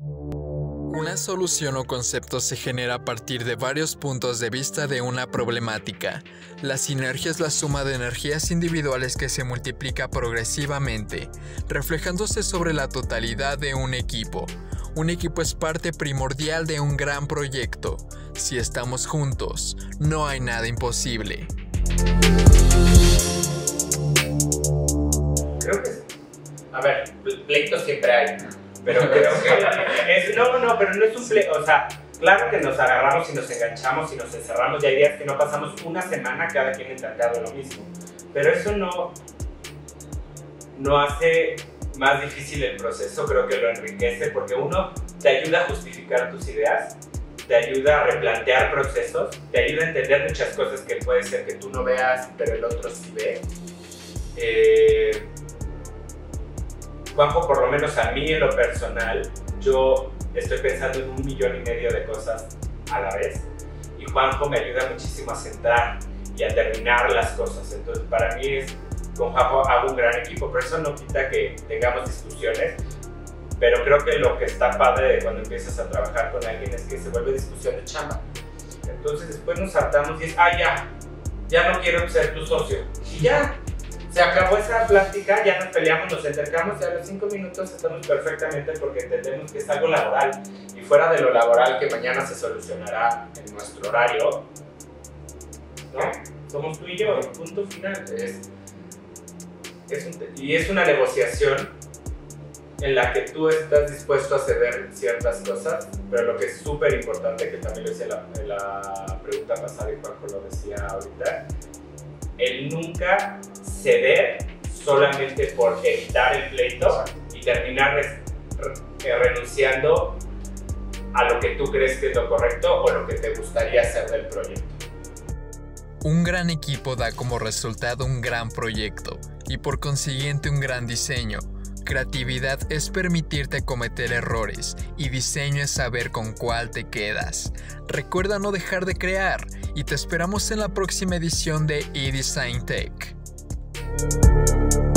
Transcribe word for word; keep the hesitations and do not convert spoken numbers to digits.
Una solución o concepto se genera a partir de varios puntos de vista de una problemática. La sinergia es la suma de energías individuales que se multiplica progresivamente, reflejándose sobre la totalidad de un equipo. Un equipo es parte primordial de un gran proyecto. Si estamos juntos, no hay nada imposible. Creo que, a ver, pleitos siempre hay, pero creo que es, no, no, pero no es un pleito, o sea, claro que nos agarramos y nos enganchamos y nos encerramos, y hay días que no pasamos una semana cada quien intentando lo mismo, pero eso no, no hace más difícil el proceso, creo que lo enriquece, porque uno te ayuda a justificar tus ideas, te ayuda a replantear procesos, te ayuda a entender muchas cosas que puede ser que tú no veas, pero el otro sí ve. Eh, Juanjo, por lo menos a mí en lo personal, yo estoy pensando en un millón y medio de cosas a la vez, y Juanjo me ayuda muchísimo a centrar y a terminar las cosas. Entonces, para mí es, con Juanjo hago un gran equipo, pero eso no quita que tengamos discusiones, pero creo que lo que está padre de cuando empiezas a trabajar con alguien es que se vuelve discusión de chamba. Entonces después nos hartamos y es, ah, ya, ya no quiero ser tu socio, y ya. Se acabó esa plática, ya nos peleamos, nos acercamos y a los cinco minutos estamos perfectamente porque entendemos que es algo laboral, y fuera de lo laboral que mañana se solucionará en nuestro horario, ¿no? Somos tú y yo, punto final. Es, es un, y es una negociación en la que tú estás dispuesto a ceder ciertas cosas, pero lo que es súper importante, que también lo decía la, en la pregunta pasada y Juanjo lo decía ahorita, el nunca ceder solamente por evitar el pleito y terminar re, re, renunciando a lo que tú crees que es lo correcto o lo que te gustaría hacer del proyecto. Un gran equipo da como resultado un gran proyecto y por consiguiente un gran diseño. Creatividad es permitirte cometer errores y diseño es saber con cuál te quedas. Recuerda no dejar de crear y te esperamos en la próxima edición de eDesign Tech.